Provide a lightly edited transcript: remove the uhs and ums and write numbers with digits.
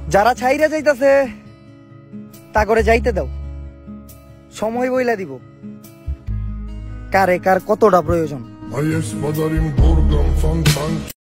যারা ছাইরা যাইতাছে তা করে যাইতে দাও, সময় বইলা দিব কারে কার কতটা প্রয়োজন।